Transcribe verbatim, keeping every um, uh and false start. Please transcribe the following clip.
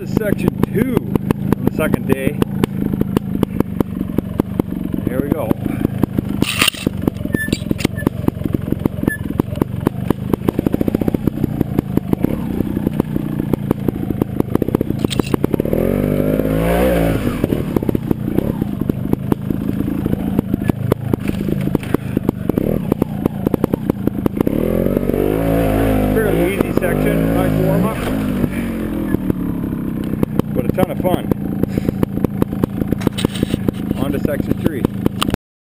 section two on the second day. Here we go. Fairly easy section, nice warm up, but a ton of fun.